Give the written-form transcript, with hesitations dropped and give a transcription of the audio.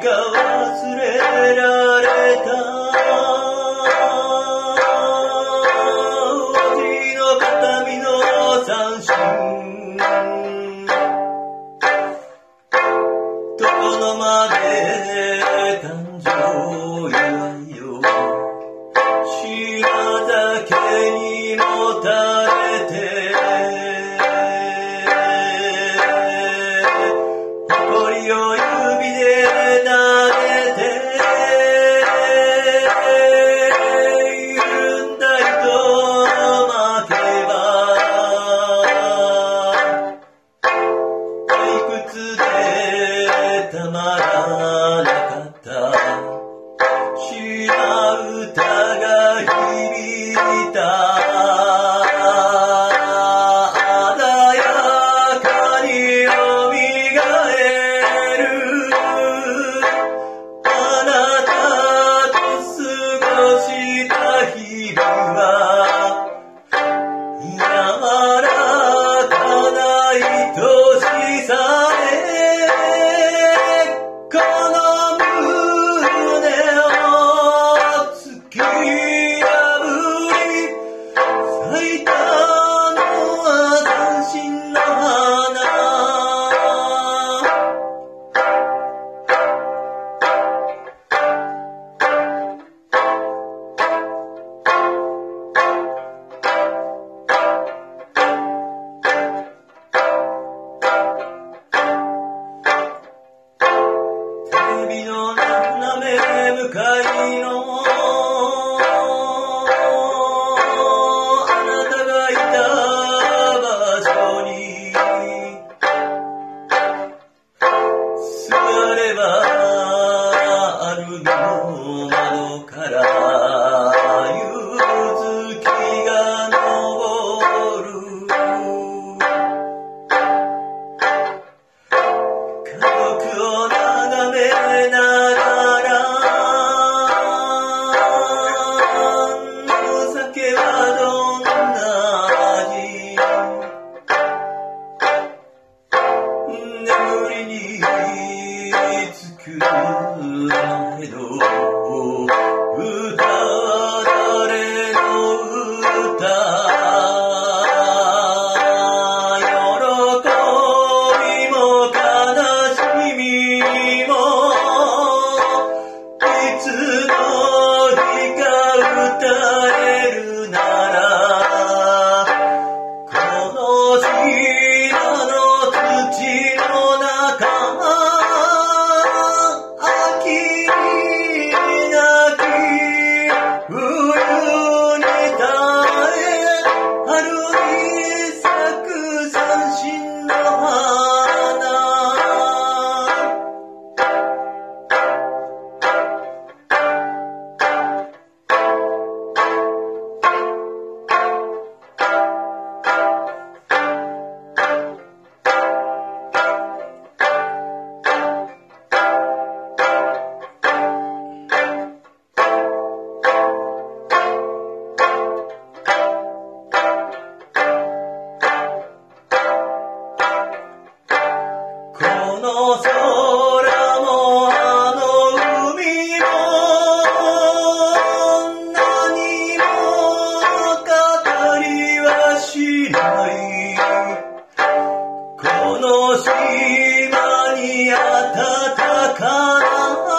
か忘れられたおじの形見の三振床の間で誕生祝いよ島酒にもたれて誇りを指で撫でて緩んだ糸巻けば退屈でたまらなかった島唄が響いた鮮やかによみがえるあなたと過ごした日々は柔らかな愛しさでこの胸を突き破り咲いたのは三振の花テレビの斜め向かいのあなたがいた場所に座ればアルミの窓から夕月が昇る家族を眺めながらお酒はどんな味眠りにつく前の歌は誰の歌喜びも悲しみもいつの日か歌えるならこの島の土の中秋に泣き冬に耐え春に咲く三振の花この空もあの海も何も語りはしないこの島に暖かな